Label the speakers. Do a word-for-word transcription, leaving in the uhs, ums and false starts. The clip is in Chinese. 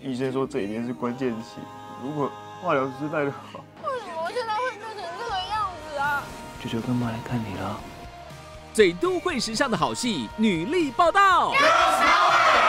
Speaker 1: 医生说这里面是关键期，如果化疗失败的话，
Speaker 2: 为什么现在会变成这个样子啊？
Speaker 1: 舅舅跟妈来看你了。
Speaker 3: 最都会时尚的好戏，女力报道。